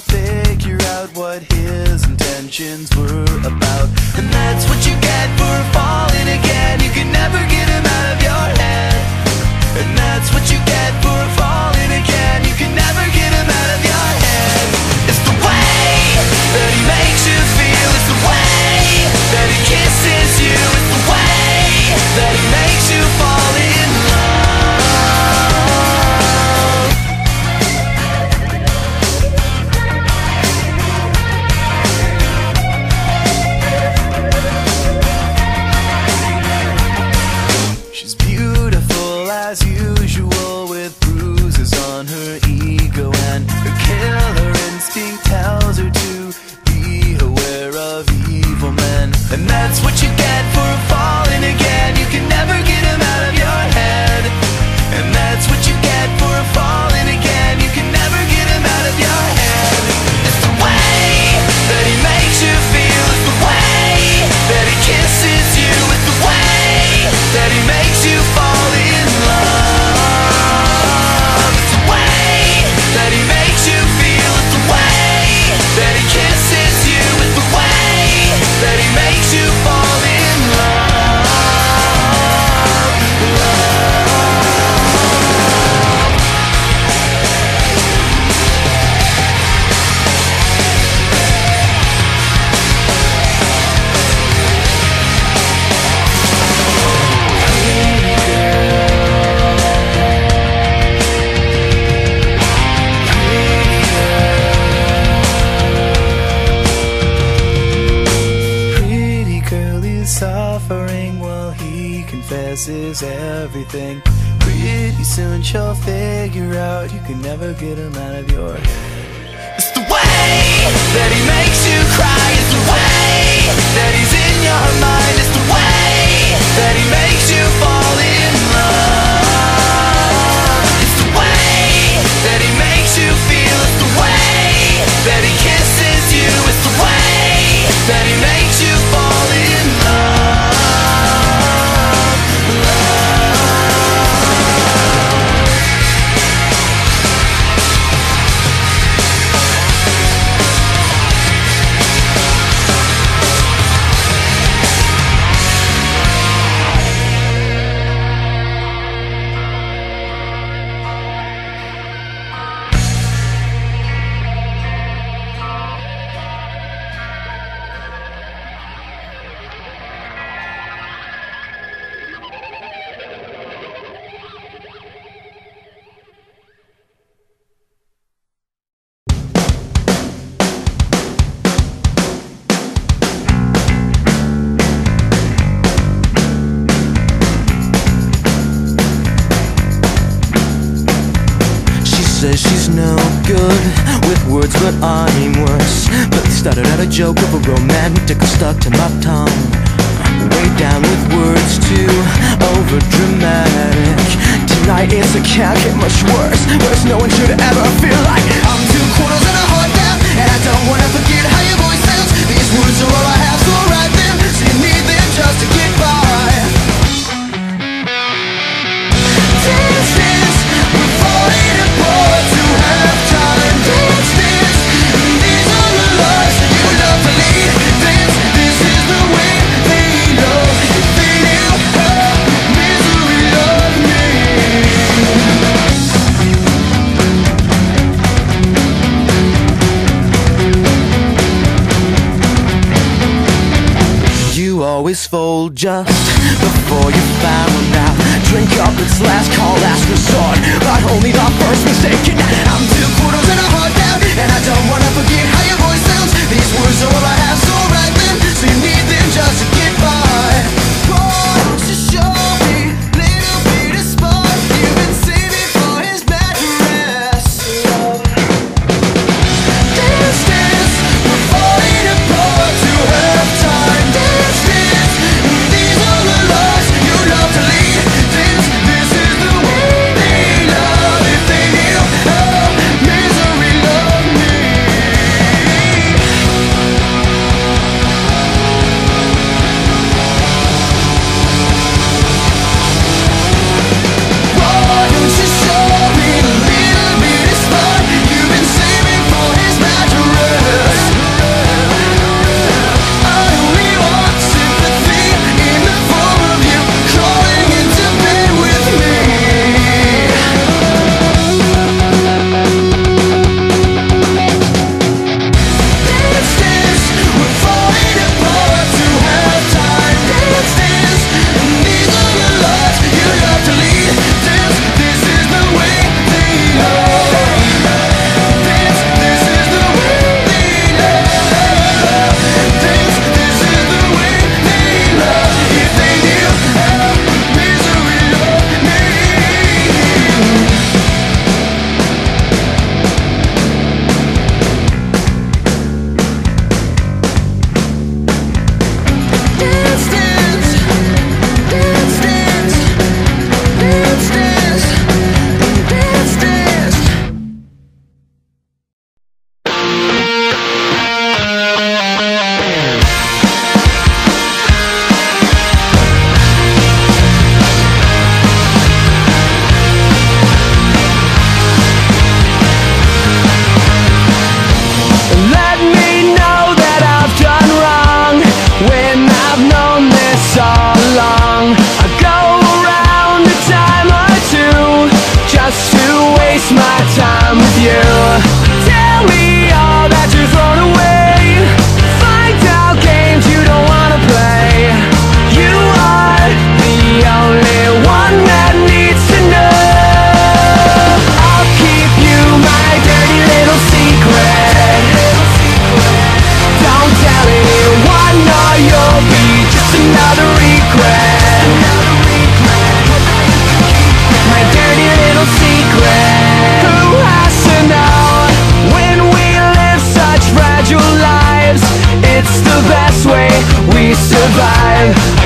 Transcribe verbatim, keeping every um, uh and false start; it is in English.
figure out what his intentions were about. And that's what you get for falling again. You can never get him out of your head. And that's what you get for falling again. You can never get him out of your head. It's the way that he makes you feel. It's the way that he kisses you. It's the way that he makes you fall in love. She's beautiful as usual, with bruises on her ego, and her killer instinct tells her to be aware of evil men. And that's what you get for falling again. You can never get him out of your head. And that's what you get for falling again. You can never get him out of your head. It's the way that he makes you feel. It's the way that he kisses you. It's the way that he makes you fall in love. It's the way that he makes you feel. It's the way that he kisses you. It's the way that he makes you fall in love. Suffering while he confesses everything. Pretty soon she'll figure out you can never get him out of your head. It's the way that he makes you cry. It's the way that he's in your mind. It's the way that he makes you fall in love. It's the way that he makes you feel. It's the way that he kisses you. It's the way that he makes you fall in love. Says she's no good with words, but I'm worse. But started out a joke of a romantic stuck to my tongue. Way down with words too over dramatic. Tonight it's a can't get much worse. Worse, no one should ever feel like I'm two quarters and a heart down, and I don't wanna forget how your voice sounds. These words are all I have, so write them. So you need them just to get by. Dance, dance, we're falling apart. To have time, dance, dance. These are the lies you love to lead. Dance, this is the way they love. If they knew how misery loved me. You always fold just before you found out. Drink up, it's last call, last resort, but only the first mistake. I'm two quarters and a heart down, and I don't wanna forget how your voice sounds. These words are all I have, so write them. So you need them just to get by. Won't you show me little bit of spark you've been saving for his bad dress? Dance, dance, we're falling apart. To have time, dance, dance. These are the lies you love to lead. Dance, this is the way they love. If they knew how misery loved me. survive.